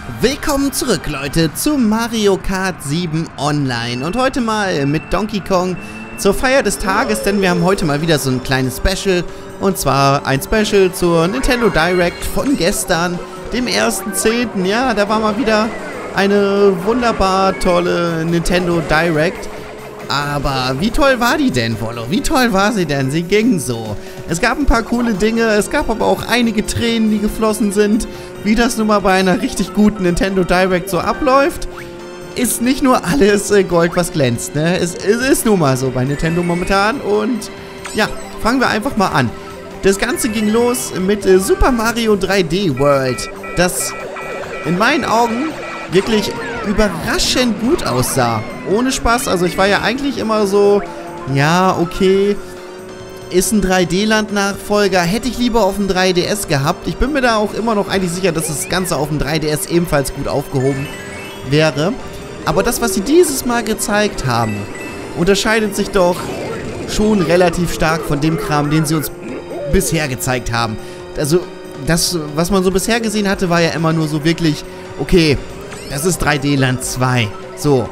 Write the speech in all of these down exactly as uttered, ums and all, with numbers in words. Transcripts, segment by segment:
Willkommen zurück, Leute, zu Mario Kart sieben Online. Und heute mal mit Donkey Kong zur Feier des Tages, denn wir haben heute mal wieder so ein kleines Special. Und zwar ein Special zur Nintendo Direct von gestern, dem ersten zehnten Ja, da war mal wieder eine wunderbar tolle Nintendo Direct. Aber wie toll war die denn, Wollo? Wie toll war sie denn? Sie ging so. Es gab ein paar coole Dinge, es gab aber auch einige Tränen, die geflossen sind. Wie das nun mal bei einer richtig guten Nintendo Direct so abläuft, ist nicht nur alles äh, Gold, was glänzt, ne? Es, es ist nun mal so bei Nintendo momentan. Und ja, fangen wir einfach mal an. Das Ganze ging los mit äh, Super Mario drei D World, das in meinen Augen wirklich überraschend gut aussah. Ohne Spaß, also ich war ja eigentlich immer so, ja, okay, ist ein drei D-Land-Nachfolger, hätte ich lieber auf dem drei D S gehabt. Ich bin mir da auch immer noch eigentlich sicher, dass das Ganze auf dem drei D S ebenfalls gut aufgehoben wäre. Aber das, was sie dieses Mal gezeigt haben, unterscheidet sich doch schon relativ stark von dem Kram, den sie uns bisher gezeigt haben. Also, das, was man so bisher gesehen hatte, war ja immer nur so wirklich, okay, das ist drei D-Land zwei. So.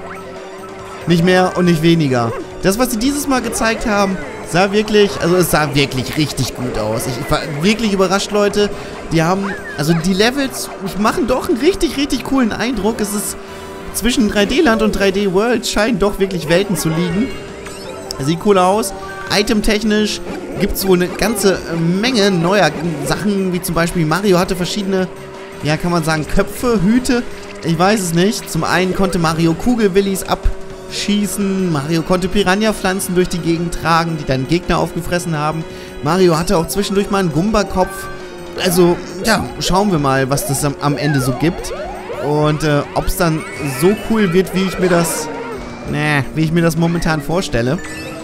Nicht mehr und nicht weniger. Das, was sie dieses Mal gezeigt haben, sah wirklich, also es sah wirklich richtig gut aus. Ich war wirklich überrascht, Leute. Die haben, also die Levels machen doch einen richtig, richtig coolen Eindruck. Es ist zwischen drei D-Land und drei D World scheinen doch wirklich Welten zu liegen. Sieht cool aus. Itemtechnisch gibt es wohl eine ganze Menge neuer Sachen, wie zum Beispiel Mario hatte verschiedene, ja, kann man sagen, Köpfe, Hüte. Ich weiß es nicht. Zum einen konnte Mario Kugelwillis abschießen. Mario konnte Piranha-Pflanzen durch die Gegend tragen, die dann Gegner aufgefressen haben. Mario hatte auch zwischendurch mal einen Gumba-Kopf. Also, ja, schauen wir mal, was das am, am Ende so gibt. Und äh, ob es dann so cool wird, wie ich mir das, ne, wie ich mir das momentan vorstelle.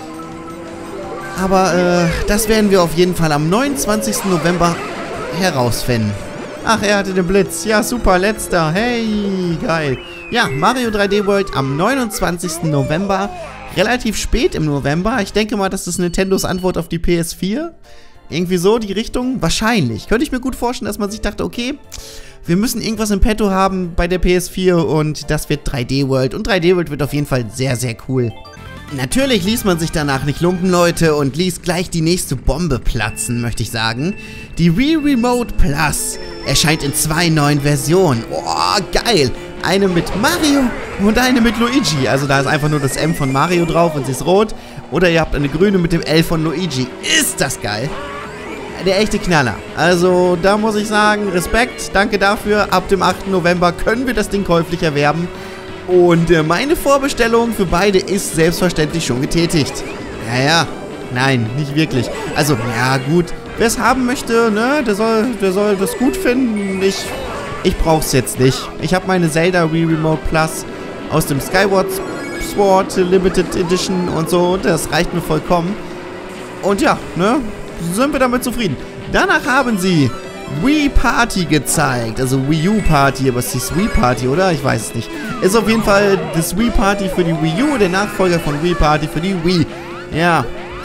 Aber äh, das werden wir auf jeden Fall am neunundzwanzigsten November herausfinden. Ach, er hatte den Blitz. Ja, super, letzter. Hey, geil. Ja, Mario drei D World am neunundzwanzigsten November. Relativ spät im November. Ich denke mal, das ist Nintendos Antwort auf die P S vier. Irgendwie so, die Richtung. Wahrscheinlich. Könnte ich mir gut vorstellen, dass man sich dachte, okay, wir müssen irgendwas im Petto haben bei der P S vier und das wird drei D World. Und drei D World wird auf jeden Fall sehr, sehr cool. Natürlich ließ man sich danach nicht lumpen, Leute, und ließ gleich die nächste Bombe platzen, möchte ich sagen. Die Wii Remote Plus erscheint in zwei neuen Versionen. Oh, geil! Eine mit Mario und eine mit Luigi. Also da ist einfach nur das M von Mario drauf und sie ist rot. Oder ihr habt eine grüne mit dem L von Luigi. Ist das geil! Der echte Knaller. Also da muss ich sagen, Respekt, danke dafür. Ab dem achten November können wir das Ding käuflich erwerben. Und äh, meine Vorbestellung für beide ist selbstverständlich schon getätigt. Ja, ja. Nein, nicht wirklich. Also, ja, gut. Wer es haben möchte, ne, der soll, der soll das gut finden. Ich, ich brauch's jetzt nicht. Ich habe meine Zelda Wii Remote Plus aus dem Skyward Sword Limited Edition und so. Das reicht mir vollkommen. Und ja, ne, sind wir damit zufrieden. Danach haben sie Wii Party gezeigt, also Wii U Party, aber es ist die Wii Party, oder? Ich weiß es nicht. Ist auf jeden Fall das Wii Party für die Wii U, der Nachfolger von Wii Party für die Wii. Ja,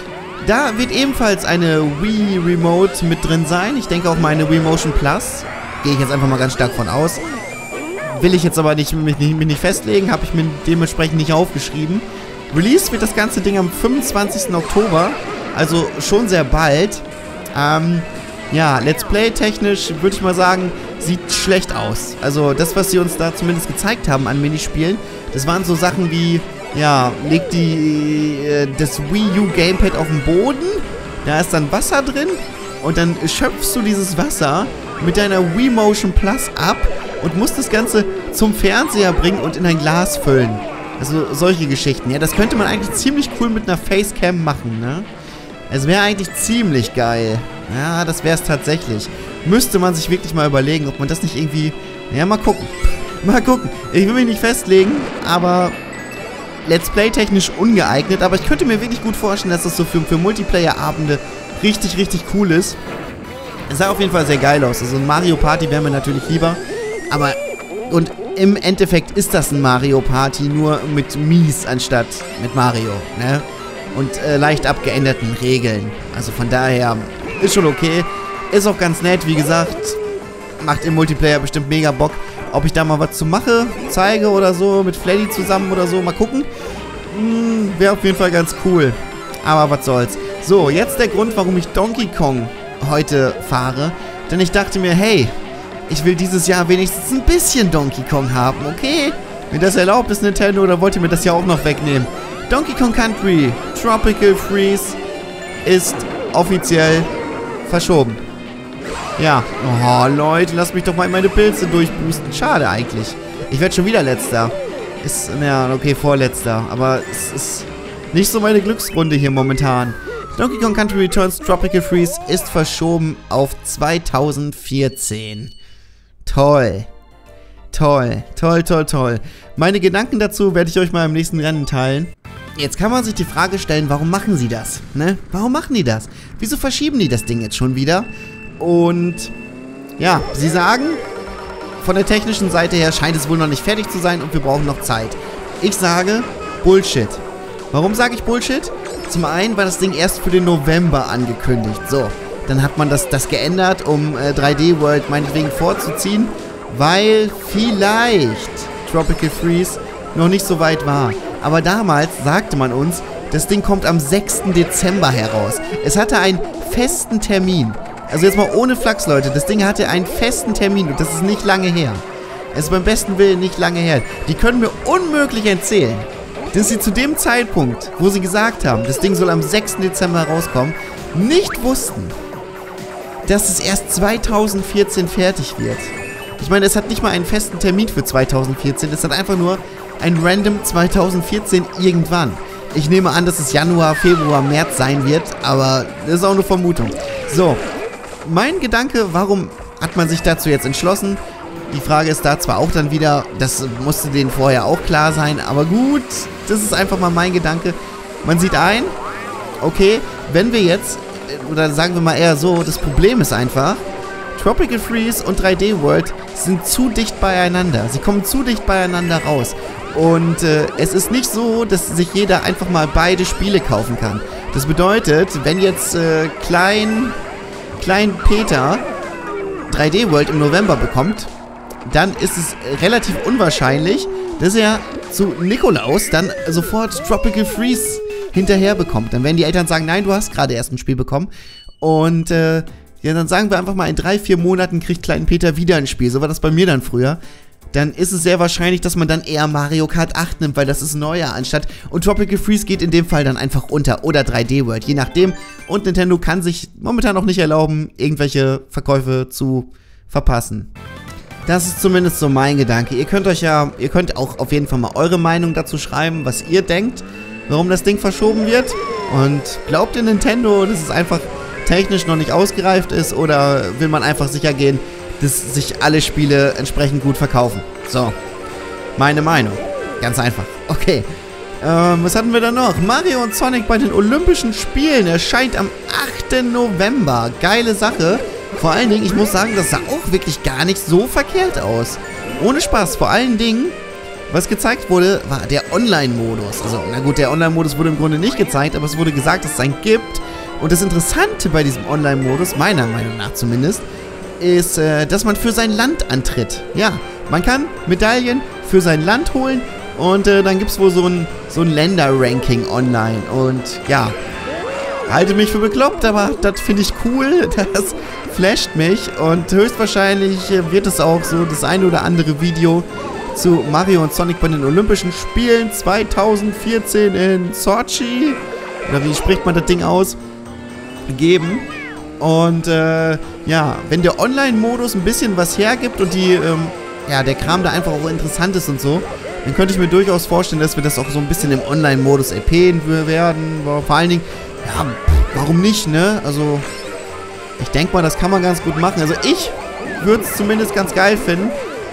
da wird ebenfalls eine Wii Remote mit drin sein. Ich denke auch mal eine Wii Motion Plus. Gehe ich jetzt einfach mal ganz stark von aus. Will ich jetzt aber nicht, mich, nicht, mich nicht festlegen, habe ich mir dementsprechend nicht aufgeschrieben. Release wird das ganze Ding am fünfundzwanzigsten Oktober, also schon sehr bald. Ähm... Ja, Let's Play technisch würde ich mal sagen, sieht schlecht aus. Also das, was sie uns da zumindest gezeigt haben an Minispielen, das waren so Sachen wie, ja, leg die, äh, das Wii U Gamepad auf den Boden, da ist dann Wasser drin und dann schöpfst du dieses Wasser mit deiner Wii Motion Plus ab und musst das Ganze zum Fernseher bringen und in ein Glas füllen. Also solche Geschichten. Ja, das könnte man eigentlich ziemlich cool mit einer Facecam machen, ne? Es wäre eigentlich ziemlich geil. Ja, das wäre es tatsächlich. Müsste man sich wirklich mal überlegen, ob man das nicht irgendwie... Ja, mal gucken. Mal gucken. Ich will mich nicht festlegen, aber Let's Play technisch ungeeignet. Aber ich könnte mir wirklich gut vorstellen, dass das so für, für Multiplayer-Abende richtig, richtig cool ist. Es sah auf jeden Fall sehr geil aus. Also ein Mario Party wäre mir natürlich lieber. Aber... Und im Endeffekt ist das ein Mario Party, nur mit Mies anstatt mit Mario, ne? Und äh, leicht abgeänderten Regeln. Also von daher ist schon okay. Ist auch ganz nett, wie gesagt. Macht im Multiplayer bestimmt mega Bock. ob ich da mal was zu mache, zeige oder so, mit Fleddy zusammen oder so. Mal gucken. Hm, wäre auf jeden Fall ganz cool. Aber was soll's. So, jetzt der Grund, warum ich Donkey Kong heute fahre. Denn ich dachte mir, hey, ich will dieses Jahr wenigstens ein bisschen Donkey Kong haben, okay? Wenn das erlaubt ist, Nintendo, oder wollt ihr mir das ja auch noch wegnehmen? Donkey Kong Country Tropical Freeze ist offiziell verschoben. Ja. Oh, Leute, lasst mich doch mal meine Pilze durchboosten. Schade eigentlich. Ich werde schon wieder Letzter. Ist, naja, okay, Vorletzter. Aber es ist nicht so meine Glücksrunde hier momentan. Donkey Kong Country Returns Tropical Freeze ist verschoben auf zweitausendvierzehn. Toll. Toll, toll, toll, toll. Meine Gedanken dazu werde ich euch mal im nächsten Rennen teilen. Jetzt kann man sich die Frage stellen, warum machen sie das? Ne? Warum machen die das? Wieso verschieben die das Ding jetzt schon wieder? Und ja, sie sagen, von der technischen Seite her scheint es wohl noch nicht fertig zu sein und wir brauchen noch Zeit. Ich sage Bullshit. Warum sage ich Bullshit? Zum einen war das Ding erst für den November angekündigt. So, dann hat man das, das geändert, um äh, drei D World meinetwegen vorzuziehen, weil vielleicht Tropical Freeze noch nicht so weit war. Aber damals sagte man uns, das Ding kommt am sechsten Dezember heraus. Es hatte einen festen Termin. Also jetzt mal ohne Flachs, Leute. Das Ding hatte einen festen Termin und das ist nicht lange her. Es ist beim besten Willen nicht lange her. Die können mir unmöglich erzählen, dass sie zu dem Zeitpunkt, wo sie gesagt haben, das Ding soll am sechsten Dezember rauskommen, nicht wussten, dass es erst zweitausendvierzehn fertig wird. Ich meine, es hat nicht mal einen festen Termin für zweitausendvierzehn. Es hat einfach nur ein random zweitausendvierzehn irgendwann. Ich nehme an, dass es Januar, Februar, März sein wird, aber das ist auch eine Vermutung. So, mein Gedanke, warum hat man sich dazu jetzt entschlossen? Die Frage ist da zwar auch dann wieder, das musste denen vorher auch klar sein, aber gut, das ist einfach mal mein Gedanke. Man sieht ein, okay, wenn wir jetzt, oder sagen wir mal eher so, das Problem ist einfach, Tropical Freeze und drei D World sind zu dicht beieinander. Sie kommen zu dicht beieinander raus. Und äh, es ist nicht so, dass sich jeder einfach mal beide Spiele kaufen kann. Das bedeutet, wenn jetzt äh, Klein, Klein Peter drei D World im November bekommt, dann ist es relativ unwahrscheinlich, dass er zu Nikolaus dann sofort Tropical Freeze hinterher bekommt. Dann werden die Eltern sagen, nein, du hast gerade erst ein Spiel bekommen. Und äh, ja, dann sagen wir einfach mal, in drei, vier Monaten kriegt Klein Peter wieder ein Spiel. So war das bei mir dann früher. Dann ist es sehr wahrscheinlich, dass man dann eher Mario Kart acht nimmt, weil das ist neuer anstatt. Und Tropical Freeze geht in dem Fall dann einfach unter. Oder drei D World, je nachdem. Und Nintendo kann sich momentan noch nicht erlauben, irgendwelche Verkäufe zu verpassen. Das ist zumindest so mein Gedanke. Ihr könnt euch ja, ihr könnt auch auf jeden Fall mal eure Meinung dazu schreiben, was ihr denkt, warum das Ding verschoben wird. Und glaubt ihr Nintendo, dass es einfach technisch noch nicht ausgereift ist, oder will man einfach sicher gehen, dass sich alle Spiele entsprechend gut verkaufen? So, meine Meinung. Ganz einfach. Okay. Ähm, was hatten wir da noch? Mario und Sonic bei den Olympischen Spielen erscheint am achten November. Geile Sache. Vor allen Dingen, ich muss sagen, das sah auch wirklich gar nicht so verkehrt aus. Ohne Spaß. Vor allen Dingen, was gezeigt wurde, war der Online-Modus. Also, na gut, der Online-Modus wurde im Grunde nicht gezeigt, aber es wurde gesagt, dass es einen gibt. Und das Interessante bei diesem Online-Modus, meiner Meinung nach zumindest, ist, äh, dass man für sein Land antritt. Ja, man kann Medaillen für sein Land holen und äh, dann gibt es wohl so ein, so ein Länder-Ranking online. Und ja, halte mich für bekloppt, aber das finde ich cool, das flasht mich und höchstwahrscheinlich äh, wird es auch so das eine oder andere Video zu Mario und Sonic bei den Olympischen Spielen zweitausendvierzehn in Sochi, oder wie spricht man das Ding aus, geben. Und äh, ja, wenn der Online-Modus ein bisschen was hergibt und die, ähm, ja, der Kram da einfach auch interessant ist und so, dann könnte ich mir durchaus vorstellen, dass wir das auch so ein bisschen im Online-Modus erpähen werden. Vor allen Dingen, ja, warum nicht, ne? Also, ich denke mal, das kann man ganz gut machen. Also, ich würde es zumindest ganz geil finden.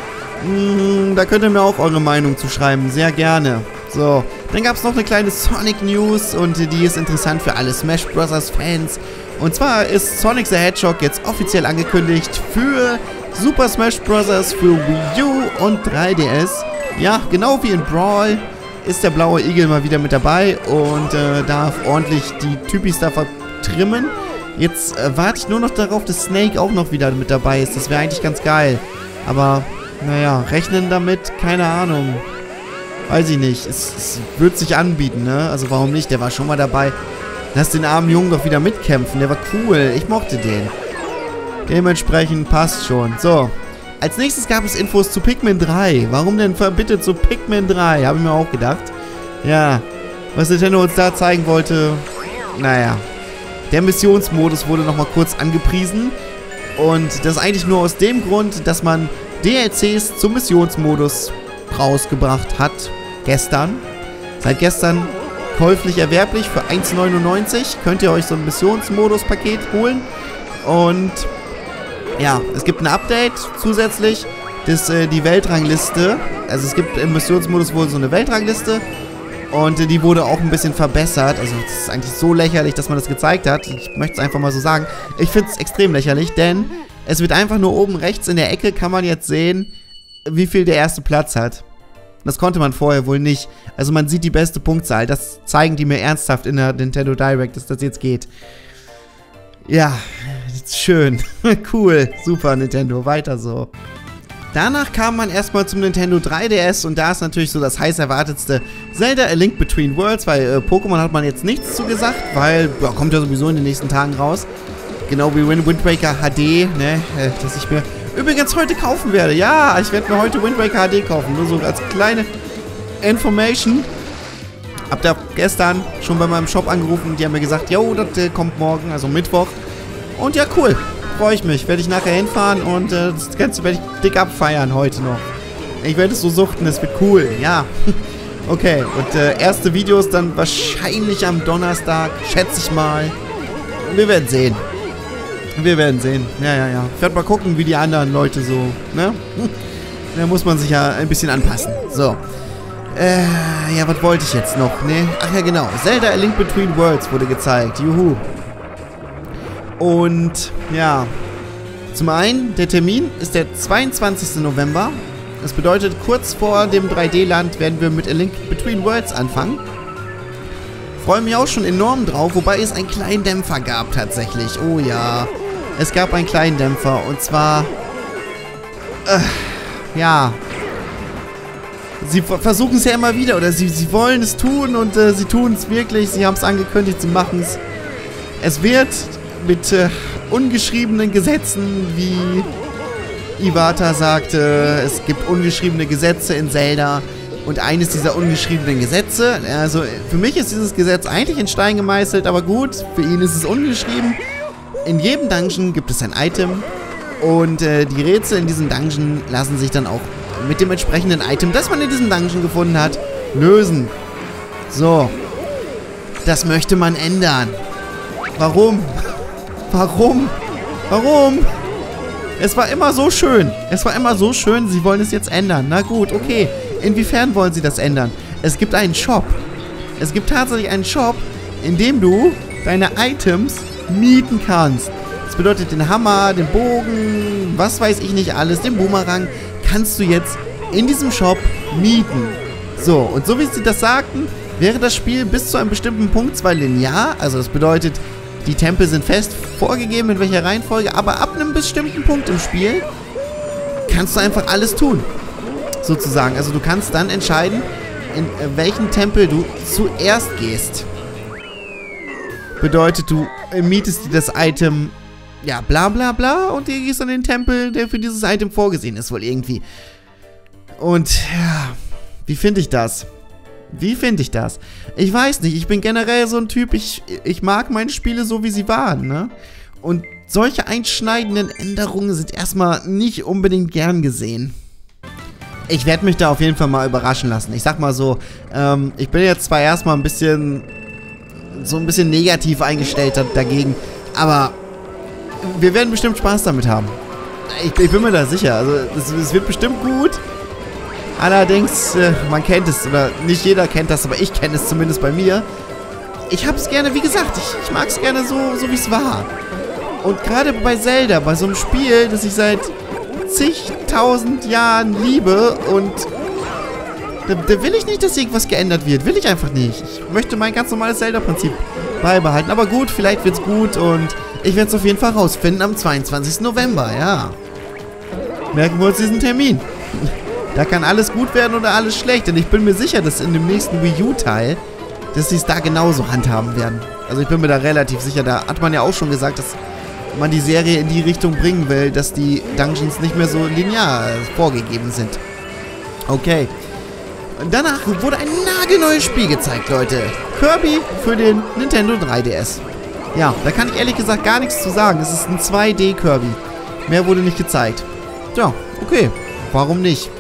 Hm, da könnt ihr mir auch eure Meinung zu schreiben. Sehr gerne. So, dann gab es noch eine kleine Sonic-News und die ist interessant für alle Smash Bros. Fans. Und zwar ist Sonic the Hedgehog jetzt offiziell angekündigt für Super Smash Bros. Für Wii U und drei D S. Ja, genau wie in Brawl ist der blaue Igel mal wieder mit dabei und äh, darf ordentlich die Typis da vertrimmen. Jetzt äh, warte ich nur noch darauf, dass Snake auch noch wieder mit dabei ist. Das wäre eigentlich ganz geil. Aber naja, rechnen damit, keine Ahnung. Weiß ich nicht. Es, es wird sich anbieten, ne? Also warum nicht? Der war schon mal dabei. Lass den armen Jungen doch wieder mitkämpfen. Der war cool. Ich mochte den. Dementsprechend passt schon. So. Als nächstes gab es Infos zu Pikmin drei. Warum denn bitte zu Pikmin drei? Habe ich mir auch gedacht. Ja. Was Nintendo uns da zeigen wollte. Naja. Der Missionsmodus wurde nochmal kurz angepriesen. Und das eigentlich nur aus dem Grund, dass man D L Cs zum Missionsmodus rausgebracht hat. Gestern. Seit gestern käuflich erwerblich für eins neunundneunzig. Könnt ihr euch so ein Missionsmodus-Paket holen. Und ja, es gibt ein Update zusätzlich. Das, äh, die Weltrangliste. Also es gibt im Missionsmodus wohl so eine Weltrangliste. Und äh, die wurde auch ein bisschen verbessert. Also es ist eigentlich so lächerlich, dass man das gezeigt hat. Ich möchte es einfach mal so sagen. Ich finde es extrem lächerlich, denn es wird einfach nur oben rechts in der Ecke, kann man jetzt sehen, wie viel der erste Platz hat. Das konnte man vorher wohl nicht. Also man sieht die beste Punktzahl. Das zeigen die mir ernsthaft in der Nintendo Direct, dass das jetzt geht. Ja, schön. Cool. Super, Nintendo. Weiter so. Danach kam man erstmal zum Nintendo drei D S und da ist natürlich so das heiß erwartetste Zelda A Link Between Worlds, weil äh, Pokémon hat man jetzt nichts zu gesagt, weil ja, kommt ja sowieso in den nächsten Tagen raus. Genau wie Wind Waker H D, ne, äh, dass ich mir übrigens heute kaufen werde. Ja, ich werde mir heute Wind Waker H D kaufen, nur so als kleine Information. Hab da gestern schon bei meinem Shop angerufen und die haben mir gesagt, jo, das äh, kommt morgen, also Mittwoch. Und ja, cool. Freue ich mich. Werde ich nachher hinfahren und äh, das Ganze werde ich dick abfeiern heute noch. Ich werde es so suchten, es wird cool. Ja. Okay, und äh, erste Videos dann wahrscheinlich am Donnerstag, schätze ich mal. Wir werden sehen. Wir werden sehen. Ja, ja, ja. Ich werde mal gucken, wie die anderen Leute so, ne? Da muss man sich ja ein bisschen anpassen. So. Äh, ja, was wollte ich jetzt noch, ne? Ach ja, genau. Zelda A Link Between Worlds wurde gezeigt. Juhu. Und, ja. Zum einen, der Termin ist der zweiundzwanzigste November. Das bedeutet, kurz vor dem drei D-Land werden wir mit A Link Between Worlds anfangen. Freue mich auch schon enorm drauf, wobei es einen kleinen Dämpfer gab tatsächlich. Oh ja. Es gab einen kleinen Dämpfer und zwar... Äh, ja... Sie versuchen es ja immer wieder, oder sie, sie wollen es tun und äh, sie tun es wirklich. Sie haben es angekündigt, sie machen es. Es wird mit äh, ungeschriebenen Gesetzen, wie Iwata sagte, es gibt ungeschriebene Gesetze in Zelda. Und eines dieser ungeschriebenen Gesetze, also für mich ist dieses Gesetz eigentlich in Stein gemeißelt, aber gut, für ihn ist es ungeschrieben. In jedem Dungeon gibt es ein Item und äh, die Rätsel in diesem Dungeon lassen sich dann auch mit dem entsprechenden Item, das man in diesem Dungeon gefunden hat, lösen. So. Das möchte man ändern. Warum? Warum? Warum? Es war immer so schön. Es war immer so schön, sie wollen es jetzt ändern. Na gut, okay. Inwiefern wollen sie das ändern? Es gibt einen Shop. Es gibt tatsächlich einen Shop, in dem du deine Items mieten kannst. Das bedeutet, den Hammer, den Bogen, was weiß ich nicht alles, den Boomerang, kannst du jetzt in diesem Shop mieten. So, und so wie sie das sagten, wäre das Spiel bis zu einem bestimmten Punkt zwar linear, also das bedeutet, die Tempel sind fest vorgegeben, in welcher Reihenfolge, aber ab einem bestimmten Punkt im Spiel kannst du einfach alles tun. Sozusagen. Also du kannst dann entscheiden, in welchen Tempel du zuerst gehst. Bedeutet, du mietest dir das Item, ja, bla bla bla, und du gehst an den Tempel, der für dieses Item vorgesehen ist, wohl irgendwie. Und, ja, wie finde ich das? Wie finde ich das? Ich weiß nicht, ich bin generell so ein Typ, ich, ich mag meine Spiele so, wie sie waren, ne? Und solche einschneidenden Änderungen sind erstmal nicht unbedingt gern gesehen. Ich werde mich da auf jeden Fall mal überraschen lassen. Ich sag mal so, ähm, ich bin jetzt zwar erstmal ein bisschen, so ein bisschen negativ eingestellt dagegen, aber wir werden bestimmt Spaß damit haben. Ich, ich bin mir da sicher, also es, es wird bestimmt gut. Allerdings, äh, man kennt es, oder nicht jeder kennt das, aber ich kenne es zumindest bei mir. Ich hab's gerne, wie gesagt, ich, ich mag's gerne so, so wie es war. Und gerade bei Zelda, bei so einem Spiel, das ich seit zigtausend Jahren liebe und da, da will ich nicht, dass irgendwas geändert wird. Will ich einfach nicht. Ich möchte mein ganz normales Zelda-Prinzip beibehalten. Aber gut, vielleicht wird's gut und ich werde es auf jeden Fall rausfinden am zweiundzwanzigsten November, ja. Merken wir uns diesen Termin. Da kann alles gut werden oder alles schlecht. Und ich bin mir sicher, dass in dem nächsten Wii U-Teil, dass sie es da genauso handhaben werden. Also ich bin mir da relativ sicher. Da hat man ja auch schon gesagt, dass man die Serie in die Richtung bringen will, dass die Dungeons nicht mehr so linear vorgegeben sind. Okay. Und danach wurde ein nagelneues Spiel gezeigt, Leute. Kirby für den Nintendo drei D S. Ja, da kann ich ehrlich gesagt gar nichts zu sagen. Es ist ein zwei D Kirby. Mehr wurde nicht gezeigt. Tja, okay. Warum nicht?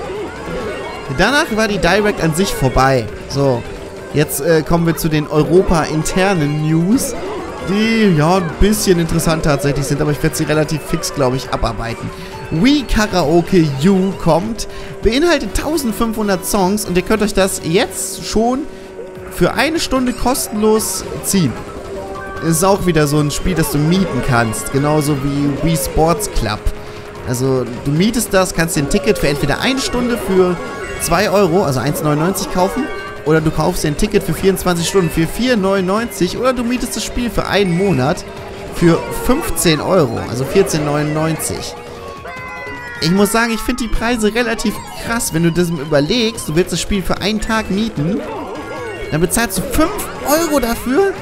Danach war die Direct an sich vorbei. So, jetzt äh, kommen wir zu den Europa-internen News, die ja ein bisschen interessant tatsächlich sind, aber ich werde sie relativ fix, glaube ich, abarbeiten. Wii Karaoke U kommt, beinhaltet eintausendfünfhundert Songs und ihr könnt euch das jetzt schon für eine Stunde kostenlos ziehen. Ist auch wieder so ein Spiel, das du mieten kannst, genauso wie Wii Sports Club. Also du mietest das, kannst dir ein Ticket für entweder eine Stunde für zwei Euro, also eins neunundneunzig kaufen, oder du kaufst dir ein Ticket für vierundzwanzig Stunden für vier neunundneunzig, oder du mietest das Spiel für einen Monat für fünfzehn Euro, also vierzehn neunundneunzig. Ich muss sagen, ich finde die Preise relativ krass, wenn du das überlegst, du willst das Spiel für einen Tag mieten, dann bezahlst du fünf Euro dafür?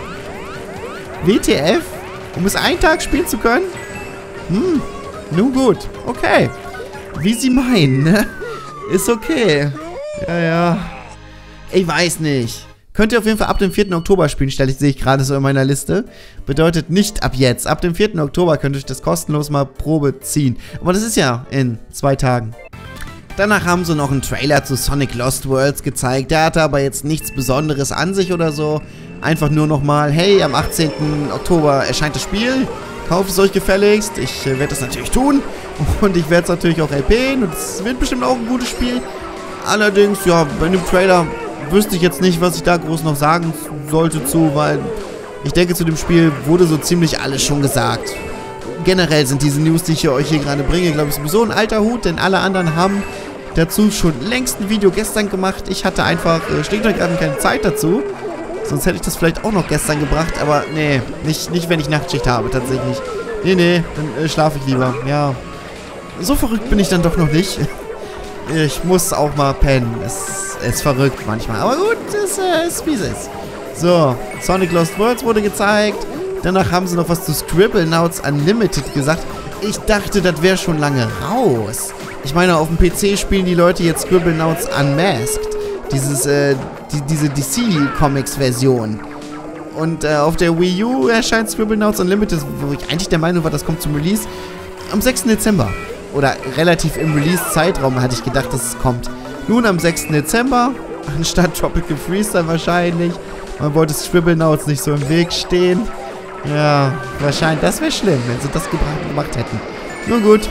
W T F? Um es einen Tag spielen zu können? Hm, nun gut, okay. Wie sie meinen, ne? Ist okay. Ja, ja. Ich weiß nicht. Könnt ihr auf jeden Fall ab dem vierten Oktober spielen, stelle ich, sehe ich gerade so in meiner Liste. Bedeutet nicht ab jetzt. Ab dem vierten Oktober könnt ihr euch das kostenlos mal Probe ziehen. Aber das ist ja in zwei Tagen. Danach haben sie noch einen Trailer zu Sonic Lost Worlds gezeigt. Der hatte aber jetzt nichts Besonderes an sich oder so. Einfach nur nochmal, hey, am achtzehnten Oktober erscheint das Spiel. Kauft es euch gefälligst. Ich äh, werde das natürlich tun. Und ich werde es natürlich auch L P'n. Und es wird bestimmt auch ein gutes Spiel. Allerdings, ja, bei dem Trailer wüsste ich jetzt nicht, was ich da groß noch sagen sollte zu, weil ich denke, zu dem Spiel wurde so ziemlich alles schon gesagt. Generell sind diese News, die ich euch hier gerade bringe, glaube ich, sowieso ein alter Hut, denn alle anderen haben dazu schon längst ein Video gestern gemacht. Ich hatte einfach äh, schlicht und ergreifend keine Zeit dazu. Sonst hätte ich das vielleicht auch noch gestern gebracht, aber nee, nicht, nicht wenn ich Nachtschicht habe, tatsächlich. Nee, nee, dann äh, schlafe ich lieber, ja. So verrückt bin ich dann doch noch nicht. Ich muss auch mal pennen. Es ist verrückt manchmal. Aber gut, es äh, ist wie es ist. So, Sonic Lost Worlds wurde gezeigt. Danach haben sie noch was zu Scribblenauts Unlimited gesagt. Ich dachte, das wäre schon lange raus. Ich meine, auf dem P C spielen die Leute jetzt Scribblenauts Unmasked. Dieses, äh, die, diese D C-Comics-Version. Und äh, auf der Wii U erscheint Scribblenauts Unlimited, wo ich eigentlich der Meinung war, das kommt zum Release, am sechsten Dezember. Oder relativ im Release-Zeitraum hatte ich gedacht, dass es kommt. Nun am sechsten Dezember, anstatt Tropical Freeze dann wahrscheinlich. Man wollte Scribblenauts nicht so im Weg stehen. Ja, wahrscheinlich. Das wäre schlimm, wenn sie das gemacht hätten. Nun gut.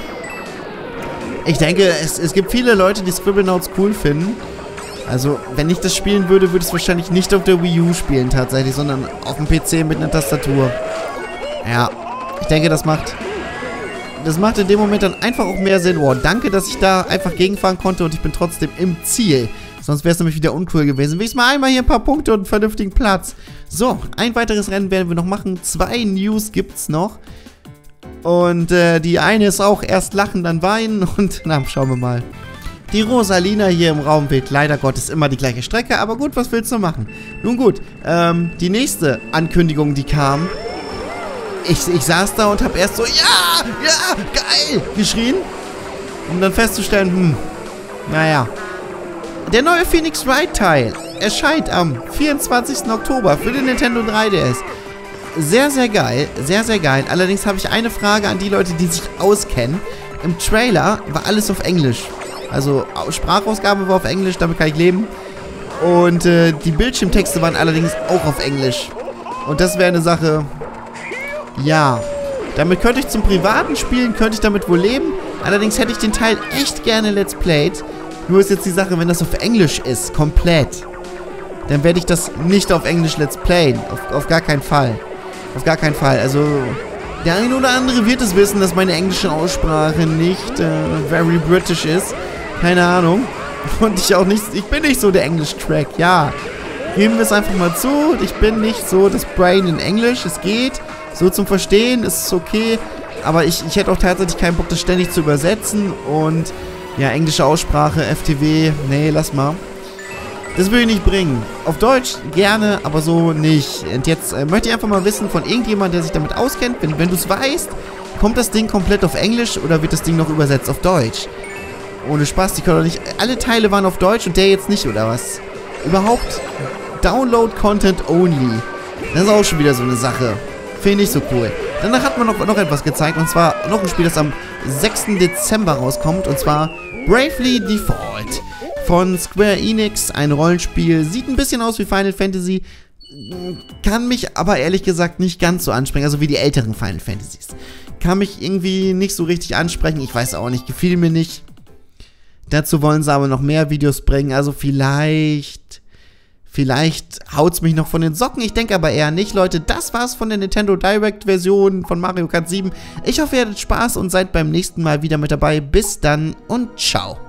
Ich denke, es, es gibt viele Leute, die Scribblenauts cool finden. Also, wenn ich das spielen würde, würde ich es wahrscheinlich nicht auf der Wii U spielen tatsächlich, sondern auf dem P C mit einer Tastatur. Ja, ich denke, das macht... Das macht in dem Moment dann einfach auch mehr Sinn. Oh, danke, dass ich da einfach gegenfahren konnte und ich bin trotzdem im Ziel. Sonst wäre es nämlich wieder uncool gewesen. Wenigstens mal einmal hier ein paar Punkte und einen vernünftigen Platz. So, ein weiteres Rennen werden wir noch machen. Zwei News gibt's noch. Und äh, die eine ist auch erst lachen, dann weinen. Und na, schauen wir mal. Die Rosalina hier im Raum wählt leider Gottes immer die gleiche Strecke. Aber gut, was willst du machen? Nun gut, ähm, die nächste Ankündigung, die kam... Ich, ich saß da und habe erst so, ja, ja, geil, geschrien. Um dann festzustellen, hm, naja. Der neue Phoenix Wright Teil erscheint am vierundzwanzigsten Oktober für den Nintendo drei D S. Sehr, sehr geil, sehr, sehr geil. Allerdings habe ich eine Frage an die Leute, die sich auskennen. Im Trailer war alles auf Englisch. Also Sprachausgabe war auf Englisch, damit kann ich leben. Und äh, die Bildschirmtexte waren allerdings auch auf Englisch. Und das wäre eine Sache... Ja, damit könnte ich zum privaten Spielen, könnte ich damit wohl leben. Allerdings hätte ich den Teil echt gerne Let's Played. Nur ist jetzt die Sache, wenn das auf Englisch ist, komplett, dann werde ich das nicht auf Englisch Let's Playen. Auf, auf gar keinen Fall. Auf gar keinen Fall. Also, der eine oder andere wird es wissen, dass meine englische Aussprache nicht äh, very British ist. Keine Ahnung. Und ich auch nicht, ich bin nicht so der Englisch-Crack, ja. Geben wir es einfach mal zu. Ich bin nicht so das Brain in Englisch. Es geht. So zum Verstehen ist es okay, aber ich, ich hätte auch tatsächlich keinen Bock, das ständig zu übersetzen und Ja, englische Aussprache, F T W, nee, lass mal. Das will ich nicht bringen. Auf Deutsch gerne, aber so nicht. Und jetzt äh, möchte ich einfach mal wissen von irgendjemandem, der sich damit auskennt, wenn, wenn du es weißt, kommt das Ding komplett auf Englisch oder wird das Ding noch übersetzt auf Deutsch? Ohne Spaß, die können doch nicht... Alle Teile waren auf Deutsch und der jetzt nicht, oder was? Überhaupt Download Content Only. Das ist auch schon wieder so eine Sache. Finde ich nicht so cool. Danach hat man noch, noch etwas gezeigt, und zwar noch ein Spiel, das am sechsten Dezember rauskommt, und zwar Bravely Default von Square Enix, ein Rollenspiel. Sieht ein bisschen aus wie Final Fantasy, kann mich aber ehrlich gesagt nicht ganz so ansprechen, also wie die älteren Final Fantasies. Kann mich irgendwie nicht so richtig ansprechen, ich weiß auch nicht, gefiel mir nicht. Dazu wollen sie aber noch mehr Videos bringen, also vielleicht... Vielleicht haut's mich noch von den Socken, ich denke aber eher nicht. Leute, das war's von der Nintendo Direct-Version von Mario Kart sieben. Ich hoffe, ihr hattet Spaß und seid beim nächsten Mal wieder mit dabei. Bis dann und ciao.